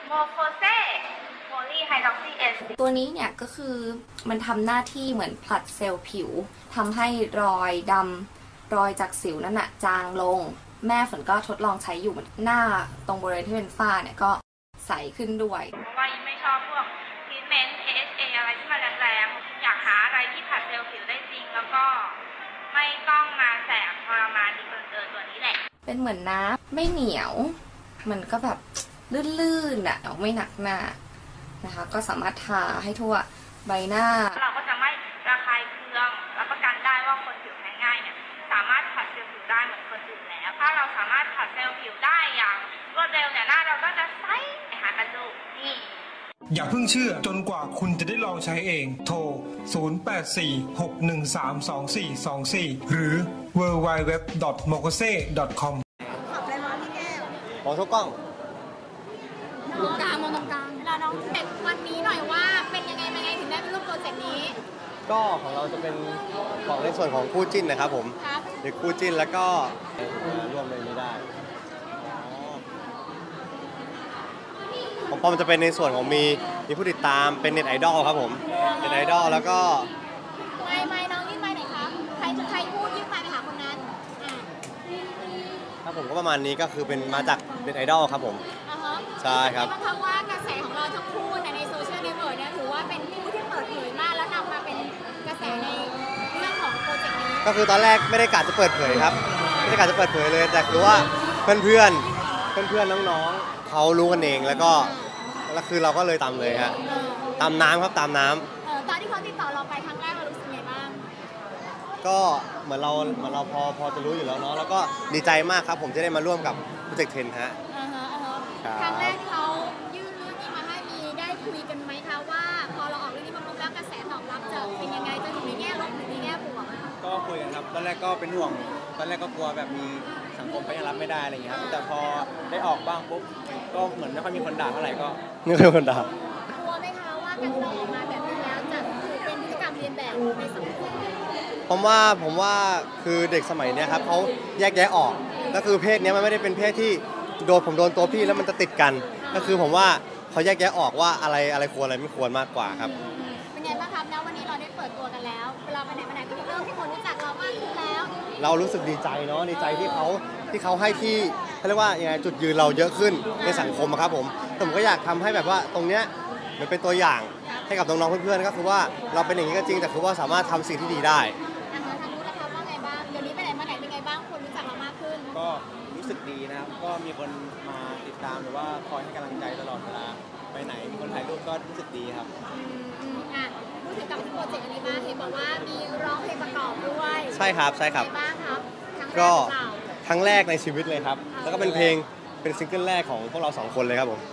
โมโคเซโพลีไฮดรอกซีเอสตัวนี้เนี่ยก็คือมันทำหน้าที่เหมือนผลัดเซลล์ผิวทำให้รอยดำรอยจากสิวนั่นน่ะจางลงแม่ฝนก็ทดลองใช้อยู่หน้าตรงบริเวณที่เป็นฝ้าเนี่ยก็ใสขึ้นด้วยเพราะว่าไม่ชอบพวกทรีทเมนต์ AHA อะไรที่มันแรงๆอยากหาอะไรที่ผลัดเซลล์ผิวได้จริงแล้วก็ไม่ต้องมาแสบทรมานดีเกินตัวนี้แหละเป็นเหมือนน้ำไม่เหนียวมันก็แบบลื่นๆอ่ะไม่หนักหน้านะคะก็สามารถทาให้ทั่วใบหน้าเราก็จะไม่ระคายเคืองรับประกันได้ว่าคนผิวแพ้ง่ายเนี่ยสามารถผัดเซลล์ผิวได้เหมือนคนอื่นแล้วถ้าเราสามารถผัดเซลล์ผิวได้อย่างรวดเร็วเนี่ยหน้าเราก็จะใสหากันดูนี่อย่าเพิ่งเชื่อจนกว่าคุณจะได้ลองใช้เองโทร 0846132424 หรือ www.mokose.com ขับอะไรมาพี่แก้วขอทุกกล้องมองกลางเราน้องเด็กวันนี้หน่อยว่าเป็นยังไงถึงได้เป็นรูปโปรเจกต์นี้ก็ของเราจะเป็นของในส่วนของคู่จิ้นนะครับผมเด็กคู่จิ้นแล้วก็ร่วมเลยไม่ได้ของปอมจะเป็นในส่วนของมีผู้ติดตามเป็นเน็ตไอดอลครับผมเน็ตไอดอลแล้วก็ไม่น้องยื่นไปไหนคะใครพูดยื่นไปหาคนนั้นครับผมก็ประมาณนี้ก็คือเป็นมาจากเน็ตไอดอลครับผมใช่ครับเพราะว่ากระแสของเราทั้งคู่ในโซเชียลเน็ตเวิร์กเนี่ยถือว่าเป็นผู้ที่เปิดเผยมากแล้วนำมาเป็นกระแสในเรื่องของโปรเจกต์นี้ก็คือตอนแรกไม่ได้กะจะเปิดเผยครับไม่ได้กะจะเปิดเผยเลยแต่คือว่าเพื่อนน้องๆเขารู้กันเองแล้วคือเราก็เลยตามเลยฮะตามน้ำครับตามน้ำตอนที่เขาติดต่อเราไปครั้งแรกเรารู้สึกไงบ้างก็เหมือนเราพอจะรู้อยู่แล้วเนาะแล้วก็ดีใจมากครับผมจะได้มาร่วมกับโปรเจกต์10ฮะครั้งแรกเขายื่นเรื่องนี้มาให้มีได้คุยกันไหมคะว่าพอเราออกเรื่องนี้มาปุ๊บแล้วกระแสตอบรับจะเป็นยังไงจะอยู่ในแง่ลบหรือในแง่บวกก็คุยกันครับตอนแรกก็เป็นห่วงตอนแรกก็กลัวแบบมีสังคมไปยังรับไม่ได้อะไรอย่างเงี้ยครับแต่พอได้ออกบ้างปุ๊บก็เหมือนไม่ค่อยมีคนด่าเท่าไหร่ก็ไม่ค่อยมีคนด่ากลัวไหมคะว่าการเราออกมาแบบนี้แล้วจะเป็นพฤติกรรมเลียนแบบในสังคมผมว่าคือเด็กสมัยนี้ครับเขาแยกแยะออกก็คือเพศนี้มันไม่ได้เป็นเพศที่ผมโดนตัวพี่แล้วมันจะติดกันก็คือผมว่าเขาแยกแยะออกว่าอะไรควรอะไรไม่ควรมากกว่าครับเป็นไงบ้างครับแล้ววันนี้เราได้เปิดตัวกันแล้วเวลาไปไหนก็เริ่มที่คนรู้จักเรามากขึ้นแล้วเรารู้สึกดีใจเนาะดีใจที่เขาให้ที่เขาเรียกว่ายังไงจุดยืนเราเยอะขึ้นในสังคมครับผมก็อยากทำให้แบบว่าตรงเนี้ยมันเป็นตัวอย่างให้กับน้องๆเพื่อนๆก็คือว่าเราเป็นอย่างนี้ก็จริงแต่คือว่าสามารถทำสิ่งที่ดีได้ทางรู้นะคะว่าไงบ้างเดี๋ยวนี้ไปไหนมาไหนเป็นไงบ้างคนรู้จักเรามากขึ้นก็รู้สึกดีนะครับก็มีคนมาติดตามหรือว่าคอยให้กำลังใจตลอดเวลาไปไหนมีคนถ่ายรูปก็รู้สึกดีครับพูดถึงกับโปรเจกต์อันนี้บ้างเห็นบอกว่ามีร้องเพลงประกอบด้วยใช่ครับบ้างครับก็ครั้งแรกในชีวิตเลยครับแล้วก็เป็นเพลงเป็นซิงเกิลแรกของพวกเรา2คนเลยครับผม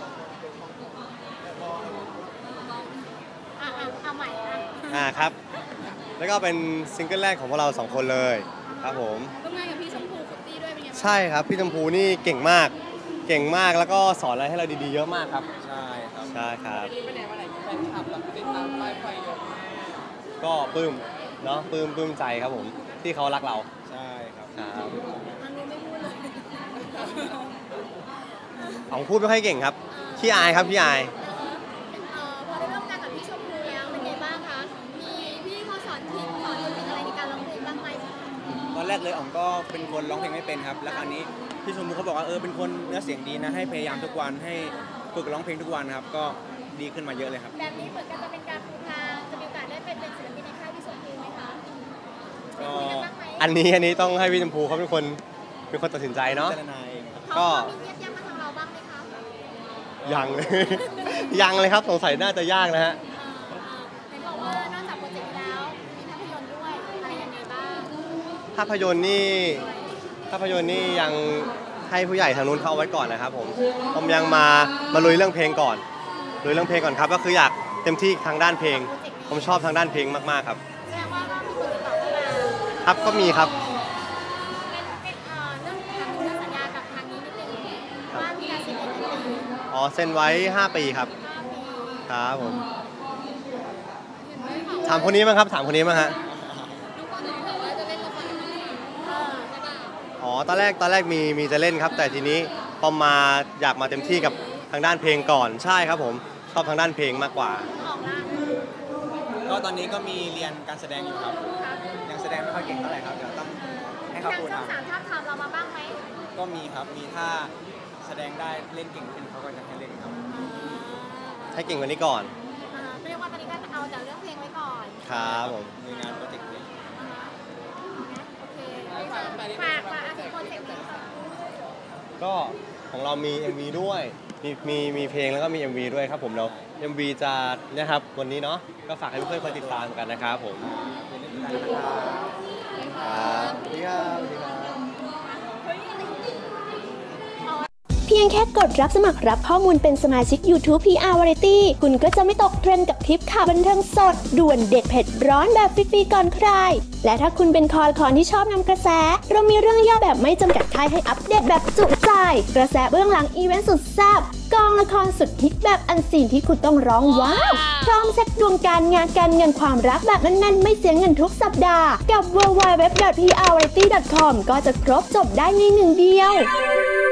เอาใหม่ครับแล้วก็เป็นซิงเกิลแรกของพวกเรา2คนเลยครับผมร่วมงานกับพี่ชมพูฟุตตี้ด้วยเป็นไงใช่ครับพี่ชมพูนี่เก่งมากแล้วก็สอนอะไรให้เราดีๆเยอะมากครับใช่ครับไปไหนมาไหนแฟนคลับแบบติดตามป้ายไฟเยอะก็ปลื้มเนาะปลื้มใจครับผมที่เขารักเราใช่ครับอันนี้ไม่พูดเลยของพูดไม่ค่อยเก่งครับขี้อายครับขี้อายพอได้ร่วมงานกับพี่ชมพูแล้วเป็นไงบ้างคะมีพี่เขาสอนเทคนิคอะไรในการร้องเพลงบ้างไหมตอนแรกเลยอ๋องก็เป็นคนร้องเพลงไม่เป็นครับแล้วคราวนี้พี่ชมพูเขาบอกว่าเป็นคนเนื้อเสียงดีนะให้พยายามทุกวันให้ฝึกร้องเพลงทุกวันครับก็ดีขึ้นมาเยอะเลยครับแบบนี้เหมือนกันจะเป็นการปูทางจะมีโอกาสได้เป็นศิลปินในค่ายพี่ชมพูไหมคะอันนี้ต้องให้พี่ชมพูเขาเป็นคนตัดสินใจเนาะก็มีเยียบมาทางเราบ้างไหมคะยังเลยครับสงสัยน่าจะยากนะฮะเห็นบอกว่านอกจากโปรเจกต์แล้วมีภาพยนตร์ด้วยอะไรยังไงบ้างภาพยนตร์นี่ยังให้ผู้ใหญ่ทางนู้นเข้าไว้ก่อนนะครับผมยังมาลุยเรื่องเพลงก่อนครับก็คืออยากเต็มที่ทางด้านเพลงผมชอบทางด้านเพลงมากๆครับแสดงว่าก็มีคนติดต่อเข้ามาครับก็มีครับเรื่องสัญญากับทางนี้นิดนึงว่ามีการเซ็นกี่ปีเซ็นไว้5 ปีครับครับผมถามคนนี้มั้งฮะน้องคนบอกว่าจะเล่นละครกับพี่ใช่ป่ะตอนแรกมีจะเล่นครับแต่ทีนี้พอมาอยากมาเต็มที่กับางด้านเพลงก่อนใช่ครับผมชอบทางด้านเพลงมากกว่าออกล่ะก็ตอนนี้ก็มีเรียนการแสดงอยู่ครับ ยังแสดงไม่ค่อยเก่งเท่าไหร่ครับ เดี๋ยวต้องให้เขาทางพูดช่องทสามท้าบทามเรามาบ้างไหมำก็มีครับ มีถ้าแสดงได้เล่นเก่งขึ้นเขาก็จะให้เล่นครับให้เก่งกว่านี้ก่อนเรียกว่าตอนนี้ก็เอาแต่เรื่องเพลงไว้ก่อนครับผมมีงานโปรเจกต์นี้โอเคฝากอาทิตย์โปรเจกต์นี้ค่ะก็ของเรามี MV ด้วยมีเพลงแล้วก็มี MV ด้วยครับผมแล้ว MV จะเนี่ยครับวันนี้เนาะก็ฝากให้เพื่อนๆคอยติดตามกันนะครับผมเป็นเรื่องการนะครับครับสวัสดีครับสวัสดีครับเพียงแค่กดรับสมัครรับข้อมูลเป็นสมาชิก YouTube PR Variety คุณก็จะไม่ตกเทรนด์กับทริปข่าวบันเทิงสด ด่วนเด็ดเผ็ดร้อนแบบฟรีๆก่อนใคร และถ้าคุณเป็นคอละคอนที่ชอบนำกระแส เรามีเรื่องย่อแบบไม่จำกัดค่ายให้อัปเดตแบบจุใจ กระแสเบื้องหลังอีเวนต์สุดแซ่บกองละครสุดฮิตแบบอันซีนที่คุณต้องร้องว้าว พร้อมเซ็ตดวงการงานการเงินความรักแบบแน่นๆไม่เสียเงินทุกสัปดาห์กับ www.prvariety.com ก็จะครบจบได้ในหนึ่งเดียว